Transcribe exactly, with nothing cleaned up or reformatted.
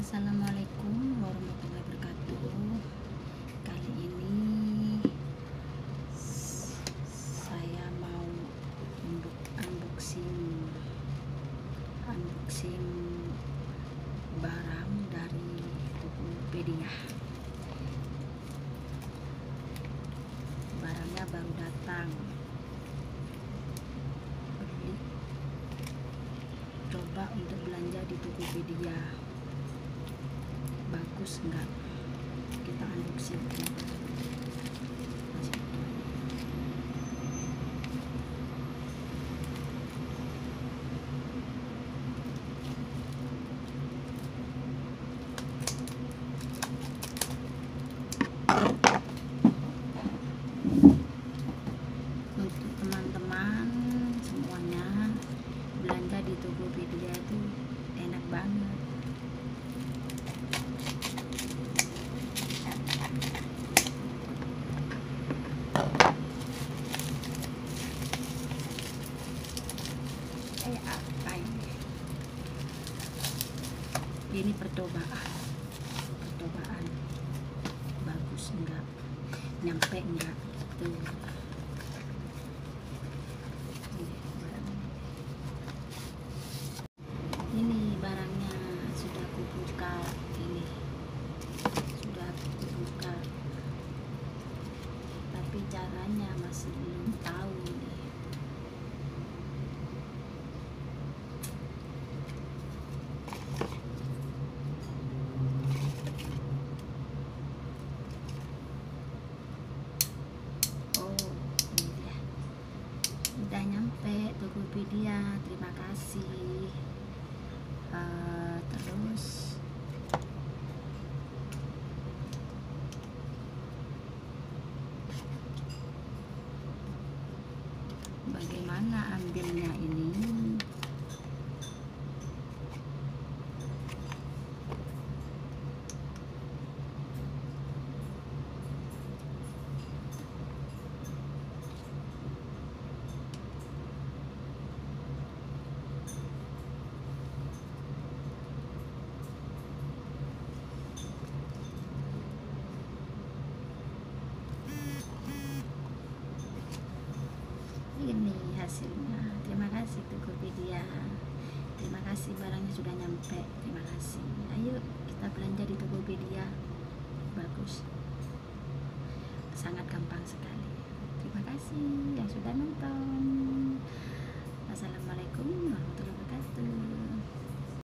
Assalamualaikum warahmatullahi wabarakatuh. Kali ini saya mau unboxing unboxing barang dari Tokopedia. Barangnya baru datang. Beli. Coba untuk belanja di Tokopedia. Bagus enggak? Kita unboxing. Untuk teman-teman semuanya, belanja di Tokopedia itu enak banget. Eh apa ini? Ini percobaan, percobaan bagus enggak, nyampe enggak tuh. Ini barangnya sudah aku buka, ini sudah aku buka, tapi caranya masih belum tahu nih. Udah nyampe Tokopedia, terima kasih. Uh, terus bagaimana ambilnya ini? Ini hasilnya. Terima kasih Tokopedia. Terima kasih, barangnya sudah nyampe. Terima kasih. Ayo kita belanja di Tokopedia. Bagus. Sangat gampang sekali. Terima kasih yang sudah nonton. Assalamualaikum warahmatullahi wabarakatuh.